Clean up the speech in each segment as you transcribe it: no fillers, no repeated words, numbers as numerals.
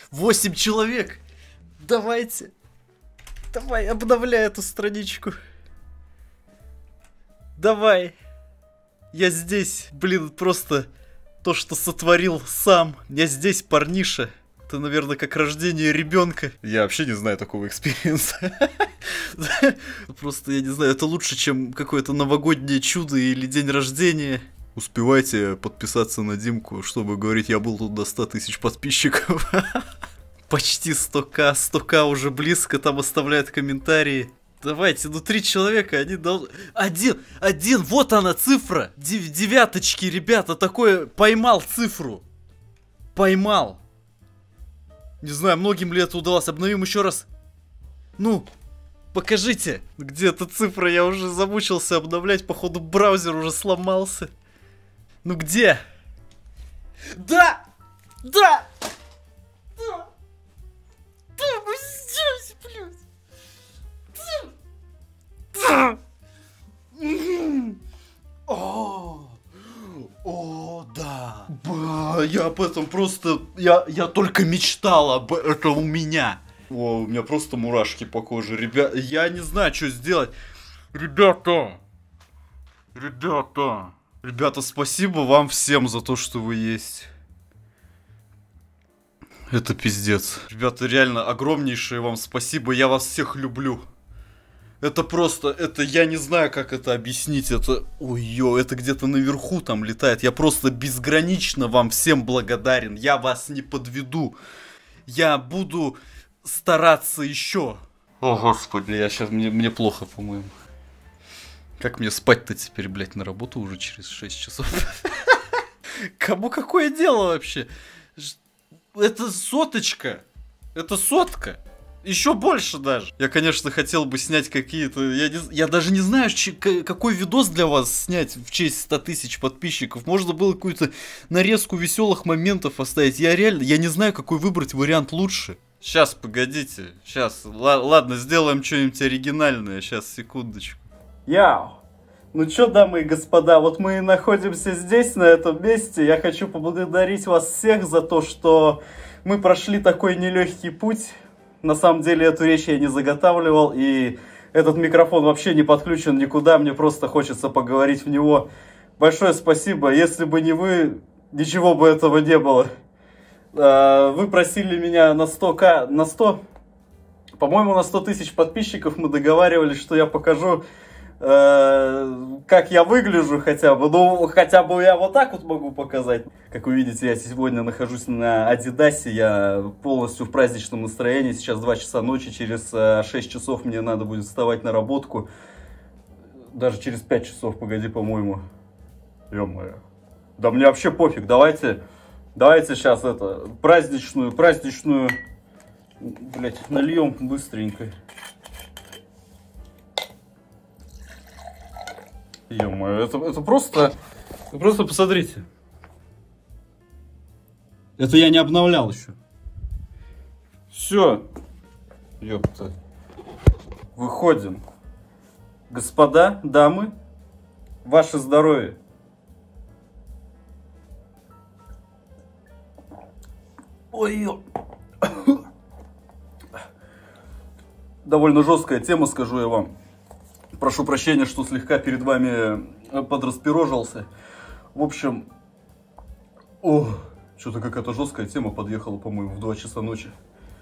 8 человек. Давайте. Давай, обновляй эту страничку. Давай. Я здесь. Блин, просто то, что сотворил сам. Я здесь, парниша. Это, наверное, как рождение ребенка. Я вообще не знаю такого экспириенса. Просто, я не знаю, это лучше, чем какое-то новогоднее чудо или день рождения. Успевайте подписаться на Димку, чтобы говорить, я был тут до 100 тысяч подписчиков. Почти 100к, 100к уже близко, там оставляют комментарии. Давайте, ну 3 человека, они должны... Один, вот она цифра! Девяточки, ребята, такое, поймал цифру. Поймал. Не знаю, многим ли это удалось, обновим еще раз. Ну, покажите. Где эта цифра, я уже замучился обновлять, походу браузер уже сломался. Ну где? Да! Да! Да! Да, мы здесь, блядь! Да! О, да! Я об этом просто... Я только мечтал об этом у меня. О, у меня просто мурашки по коже. Ребята, я не знаю, что сделать. Ребята, спасибо вам всем за то, что вы есть. Это пиздец. Ребята, реально, огромнейшее вам спасибо. Я вас всех люблю. Это просто, это я не знаю, как это объяснить. Это, ой-ё, это где-то наверху там летает. Я просто безгранично вам всем благодарен. Я вас не подведу. Я буду стараться еще. О, господи, я сейчас, мне плохо, по-моему. Как мне спать-то теперь, блядь, на работу уже через 6 часов? Кому какое дело вообще? Это соточка. Это сотка. Еще больше даже. Я, конечно, хотел бы снять какие-то... Я даже не знаю, какой видос для вас снять в честь 100 тысяч подписчиков. Можно было какую-то нарезку веселых моментов оставить. Я реально... Я не знаю, какой выбрать вариант лучше. Сейчас, погодите. Сейчас. Ладно, сделаем что-нибудь оригинальное. Сейчас, секундочку. Яу! Ну чё, дамы и господа, вот мы и находимся здесь, на этом месте. Я хочу поблагодарить вас всех за то, что мы прошли такой нелегкий путь. На самом деле эту речь я не заготавливал, и этот микрофон вообще не подключен никуда, мне просто хочется поговорить в него. Большое спасибо, если бы не вы, ничего бы этого не было. Вы просили меня на 100к, по-моему, на 100 тысяч подписчиков мы договаривались, что я покажу, как я выгляжу хотя бы. Ну, хотя бы я вот так вот могу показать. Как вы видите, я сегодня нахожусь на Адидасе, я полностью в праздничном настроении. Сейчас 2 часа ночи, через 6 часов мне надо будет вставать на работку. Даже через 5 часов, погоди, по-моему. Ё-моё. Да мне вообще пофиг, давайте сейчас это, праздничную, блять, нальем быстренько. Ё-моё, это просто посмотрите. Это я не обновлял еще. Все. Ёпта. Выходим. Господа, дамы, ваше здоровье. Ой-ё. Довольно жесткая тема, скажу я вам. Прошу прощения, что слегка перед вами подраспирожился. В общем, что-то какая-то жесткая тема подъехала, по-моему, в 2 часа ночи.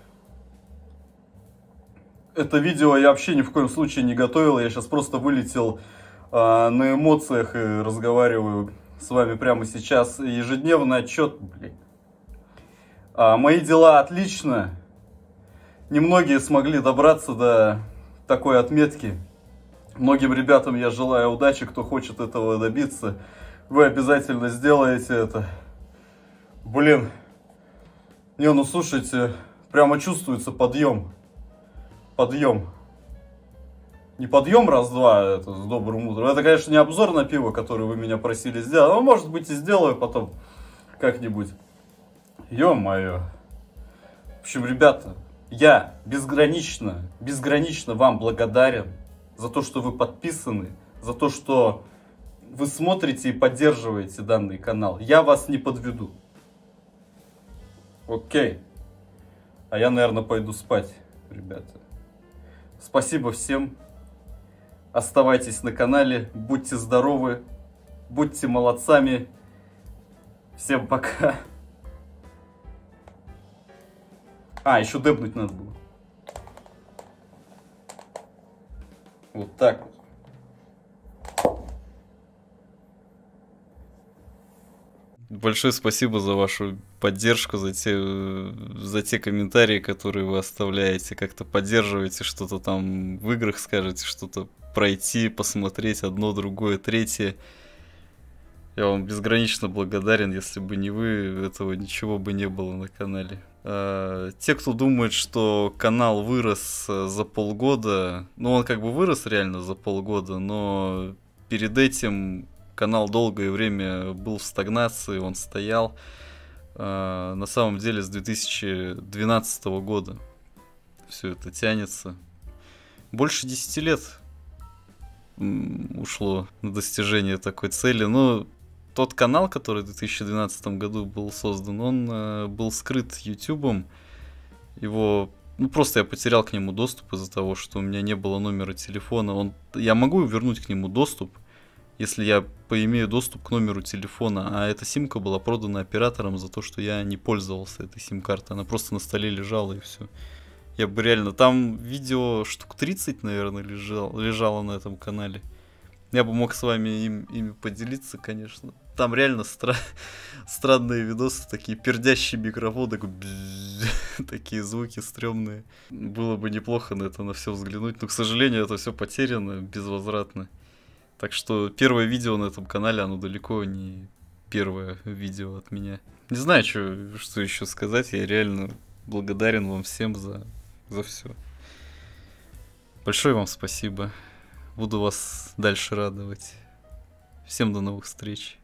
Это видео я вообще ни в коем случае не готовил. Я сейчас просто вылетел на эмоциях и разговариваю с вами прямо сейчас. Ежедневный отчет, блин. Мои дела отлично. Немногие смогли добраться до такой отметки. Многим ребятам я желаю удачи, кто хочет этого добиться. Вы обязательно сделаете это. Блин. Не, ну слушайте, прямо чувствуется подъем. Подъем. Не подъем раз-два, это с добрым утром. Это, конечно, не обзор на пиво, который вы меня просили сделать. Но, может быть, и сделаю потом как-нибудь. Ё-моё. В общем, ребята, я безгранично вам благодарен за то, что вы подписаны, за то, что вы смотрите и поддерживаете данный канал. Я вас не подведу. Окей. А я, наверное, пойду спать, ребята. Спасибо всем. Оставайтесь на канале, будьте здоровы, будьте молодцами. Всем пока. А, еще депнуть надо было. Вот так вот. Большое спасибо за вашу поддержку, за те комментарии, которые вы оставляете, как-то поддерживаете, что-то там в играх скажете, что-то пройти, посмотреть одно, другое, третье. Я вам безгранично благодарен, если бы не вы, этого ничего бы не было на канале. Те, кто думает, что канал вырос за полгода, ну он как бы вырос реально за полгода, но перед этим канал долгое время был в стагнации, он стоял. На самом деле с 2012 года все это тянется. Больше 10 лет ушло на достижение такой цели. Но тот канал, который в 2012 году был создан, он был скрыт ютубом. Его... Ну, просто я потерял к нему доступ из-за того, что у меня не было номера телефона. Я могу вернуть к нему доступ, если я поимею доступ к номеру телефона, а эта симка была продана оператором за то, что я не пользовался этой сим-картой. Она просто на столе лежала и все. Я бы реально... Там видео штук 30, наверное, лежало на этом канале. Я бы мог с вами ими поделиться, конечно. Там реально странные видосы, такие пердящие микрофоны, такие звуки стрёмные. Было бы неплохо на это на все взглянуть, но, к сожалению, это все потеряно безвозвратно. Так что первое видео на этом канале, оно далеко не первое видео от меня. Не знаю, что еще сказать. Я реально благодарен вам всем за все. Большое вам спасибо. Буду вас дальше радовать. Всем до новых встреч.